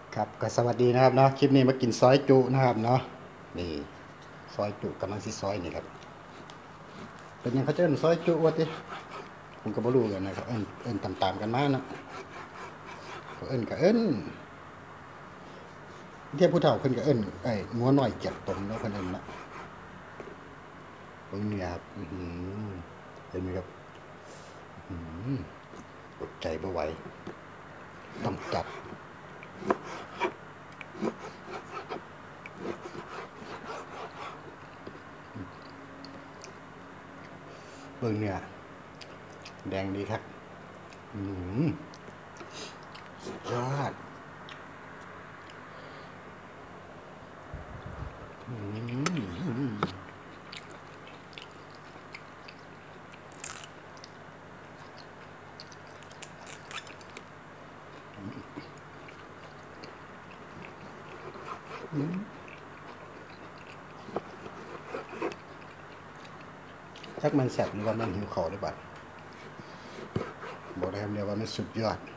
ครับก็สวัสดีนะครับเนาะคลิปนี้มากินซอยจุนะครับเนาะนี่ซอยจุกำลังสิซอยนี่ครับเป็นยังเขาจะเอิ้นซอยจุวะติผมก็บ่รู้กันนะครับเอิ้นตามๆกันมาเนาะก็เอิ้นก็เอิ้นเทียผู้เฒ่าเพิ่นก็เอิ้นงัวน้อยเกียบตมเนาะเพิ่นเอิ้นเนาะเบิ่งเนี่ยครับเห็นไหมครับอดใจบ่ไหวต้องจัดเบิ่งเนี่ยแดงดีครับสุดยอดจักมันแซ่บหรือว่ามันหิวข้าวหรือเปล่าบอกได้คำเดียวว่ามันสุดยอด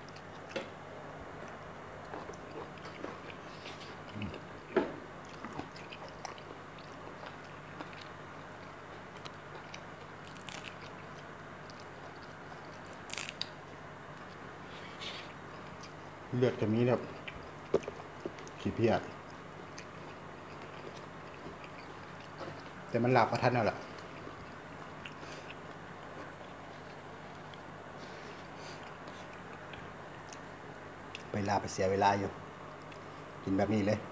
เลือดจะมีแบบขี้เพียดแต่มันหลับประทันเอาล่ะไปลาไปเสียเวลาอยู่กินแบบนี้เลย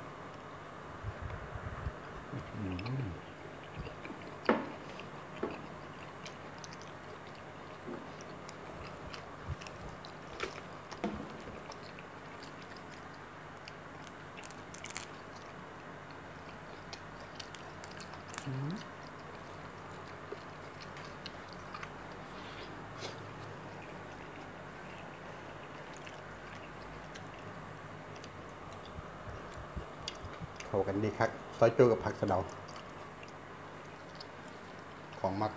เข้ากันดีครับซอยจูกับผักสะเดาของมัก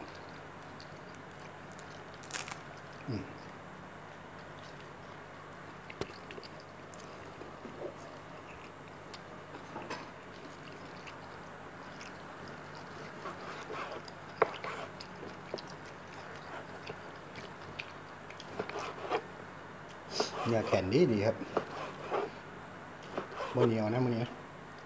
เนื้อแข็งดีครับโมเหนียวนะโมเหนียว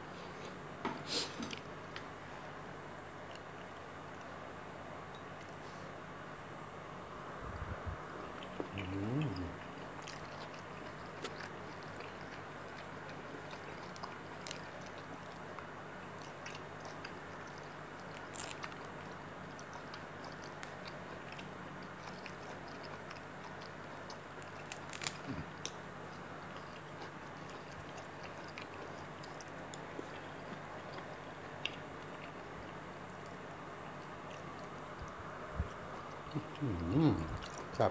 ครับ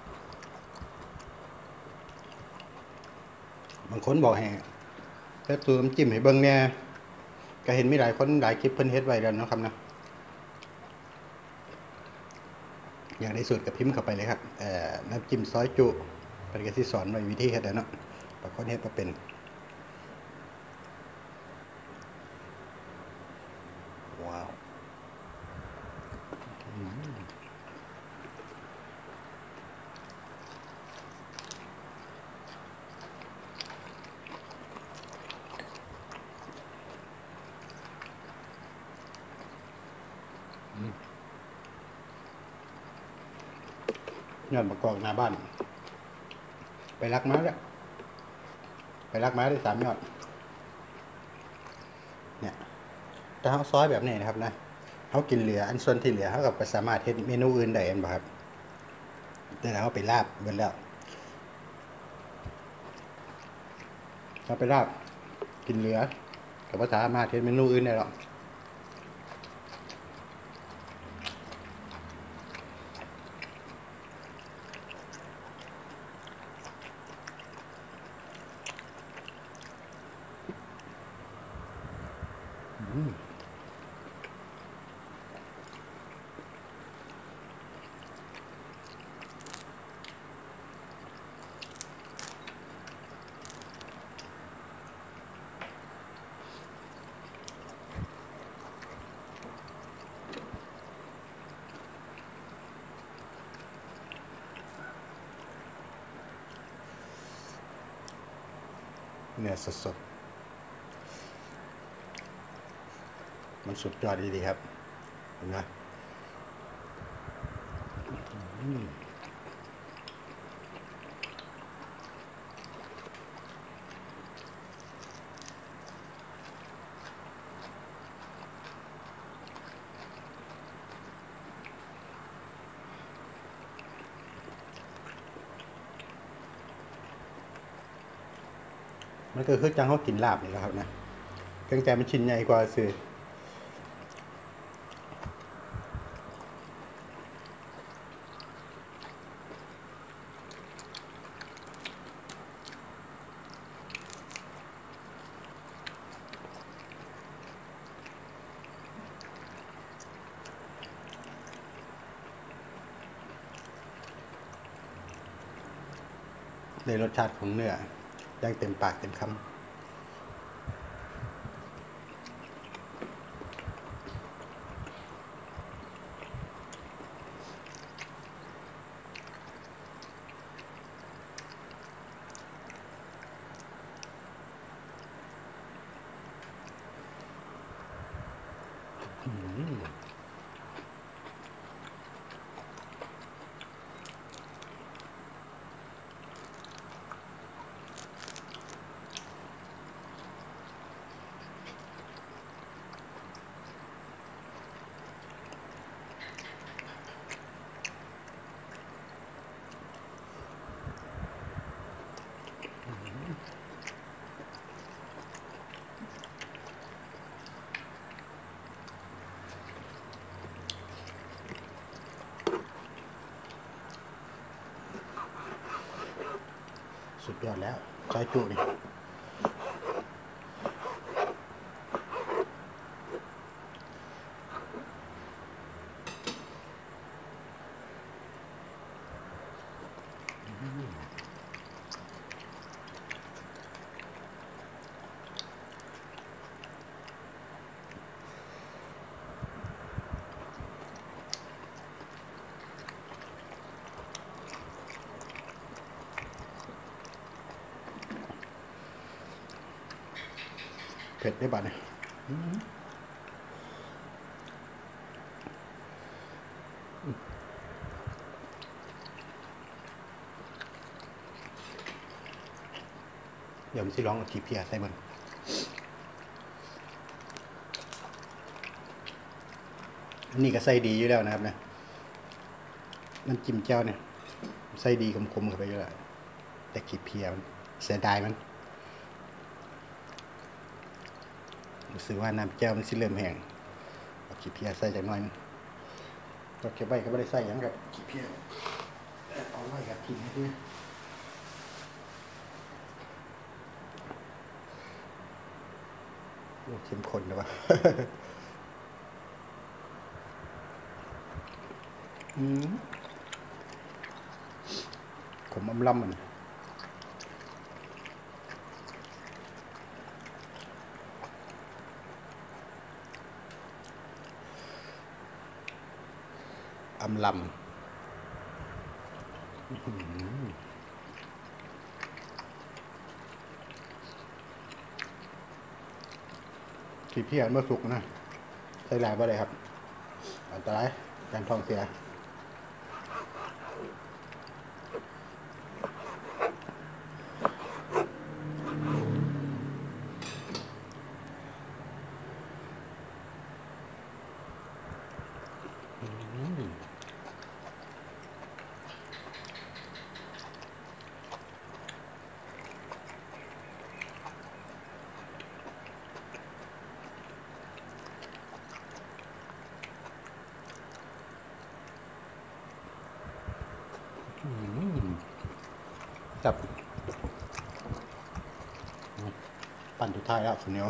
บางคนบอกให้แค่ตัวน้ำจิ้มให้เบิ่งเนี่ยก็เห็นมีหลายคนหลายคลิปเพิ่นเฮ็ดไว้แล้วเนาะครับนะอยากได้สูตรกับพิมพ์เข้าไปเลยครับน้ำจิ้มซอยจุเพิ่นก็สิสอนไว้วิธีเฮ็ดเนาะบางคนเฮ็ดบ่เป็นว้าวยอดมะกอกหน้าบ้านไปรักมาแล้วไปรักมาได้3 ยอดเนี่ยถ้าเขาซอยแบบนี้นะครับนะเขากินเหลืออันส่วนที่เหลือเขาก็สามารถเฮ็ดเมนูอื่นได้เห็นบ่ครับแต่เราไปลาบเบิดแล้วเราไปลาบกินเหลือก็บ่สามารถเฮ็ดเมนูอื่นได้หรอกเนื้อสดๆมันสุดยอดดีๆครับเห็นไหมมันก็คือจังเขากินลาบนี่แหละครับนะเพียงแต่มันชิ้นใหญ่กว่าซื้อในรสชาติของเนื้อยังเต็มปากเต็มคำสุดยอดแล้วซอยจุนี่เผ็ดได้บ้าเนี่ยเดี๋ยวมันสิร้องกับขี้เพียใส่มันนี่ก็ใส่ดีอยู่แล้วนะครับนะน้ำจิ้มเจ้าเนี่ยใส่ดีคมๆเข้าไปเยอะแต่ขี้เพียมันเสียดายมันรู้สึกว่าน้ำเจ้ามันสิเริ่มแห้งเอาขี้เพียใส่จากน้อยนึงก็เก็บไว้ก็ไม่ได้ใส่ยังกับขี้เพียเอาไว้กับทิ้งให้ด้วยเข้มข้นเลยวะขมอำลำมันอำลำขี้เพี้ยเมื่อสุกนะใส่หลายบ่ได้ครับอันตรายการท้องเสียจับปั่นทุกท้ายแล้วสุดเนียว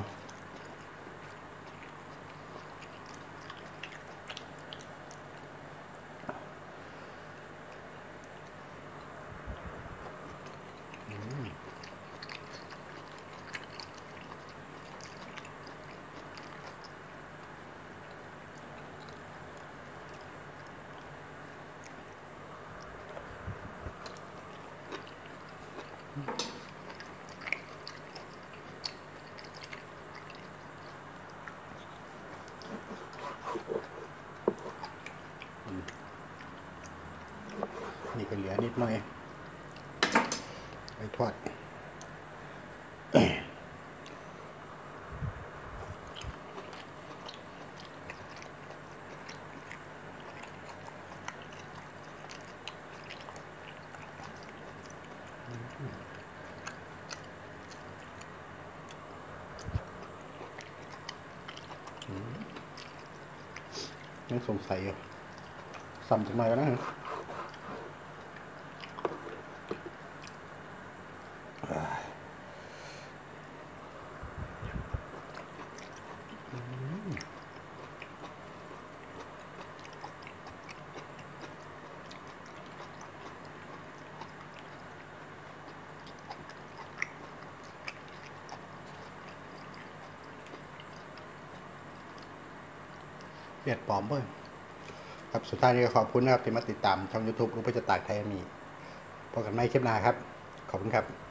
นิดหน่อยไปทอดยังสงสัยอยู่ซ้ำจังหน่อยก็นะเปียดปลอมเพิ่มครับสุดท้ายนี้ก็ขอบคุณนะครับที่มาติดตามช่อง YouTube รูปจะตากไทยมีพบกันใหม่คลิปหน้าครับขอบคุณครับ